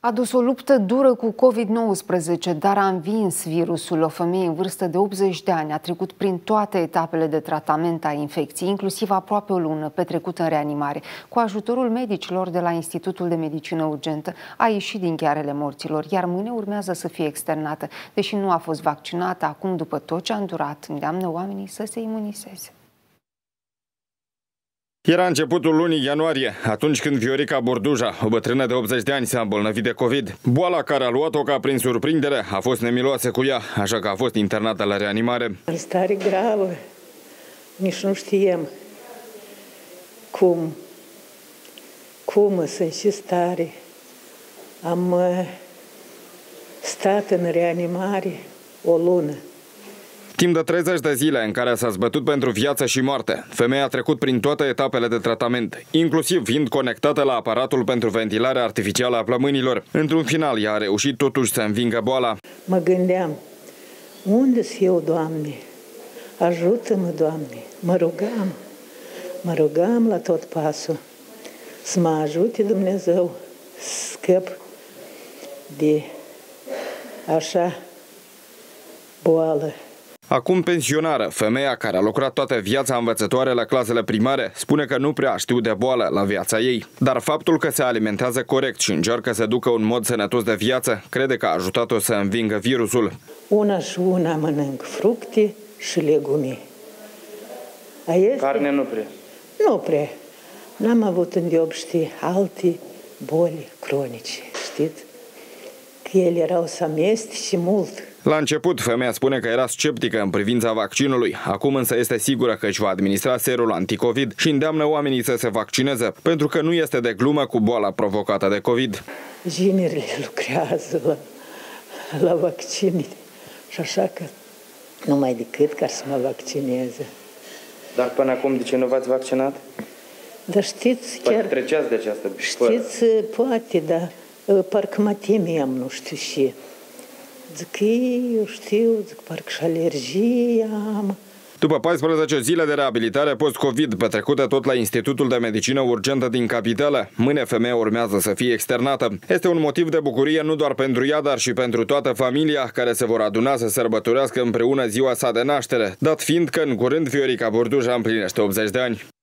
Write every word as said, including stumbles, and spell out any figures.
A dus o luptă dură cu COVID nouăsprezece, dar a învins virusul. O femeie în vârstă de optzeci de ani a trecut prin toate etapele de tratament a infecției, inclusiv aproape o lună petrecută în reanimare. Cu ajutorul medicilor de la Institutul de Medicină Urgentă a ieșit din ghearele morților, iar mâine urmează să fie externată. Deși nu a fost vaccinată, acum, după tot ce a îndurat, îndeamnă oamenii să se imunizeze. Era începutul lunii ianuarie, atunci când Viorica Burduja, o bătrână de optzeci de ani, s-a îmbolnăvit de COVID. Boala care a luat-o ca prin surprindere a fost nemiloasă cu ea, așa că a fost internată la reanimare. În stare gravă, nici nu știem cum, cum sunt și stare. Am stat în reanimare o lună. Timp de treizeci de zile în care s-a zbătut pentru viață și moarte, femeia a trecut prin toate etapele de tratament, inclusiv fiind conectată la aparatul pentru ventilare artificială a plămânilor. Într-un final, ea a reușit totuși să învingă boala. Mă gândeam, unde-s eu, Doamne? Ajută-mă, Doamne! Mă rugam, mă rugam la tot pasul să mă ajute Dumnezeu să scăp de așa boală. Acum pensionară, femeia care a lucrat toată viața învățătoare la clasele primare spune că nu prea știu de boală la viața ei. Dar faptul că se alimentează corect și încearcă să ducă un mod sănătos de viață, crede că a ajutat-o să învingă virusul. Una și una mănânc fructe și legume. Este... Carne nu prea? Nu prea. N-am avut îndeopște alte boli cronice, știți? Că ele erau să amestece mult. La început, femeia spune că era sceptică în privința vaccinului. Acum însă este sigură că își va administra serul anticovid și îndeamnă oamenii să se vaccineze, pentru că nu este de glumă cu boala provocată de COVID. Ginerile lucrează la, la vaccine și așa că numai decât ca să mă vaccineze. Dar până acum de ce nu v-ați vaccinat? Dar știți, poate chiar... treceați de această știți, fără. Poate, dar parcă mă temeam, nu știu și... Zic, eu știu, zic, parcă și alergie am. După paisprezece zile de reabilitare post-COVID, petrecută tot la Institutul de Medicină Urgentă din capitală, mâine femeia urmează să fie externată. Este un motiv de bucurie nu doar pentru ea, dar și pentru toată familia, care se vor aduna să sărbătorească împreună ziua sa de naștere, dat fiind că în curând Viorica Burduja împlinește optzeci de ani.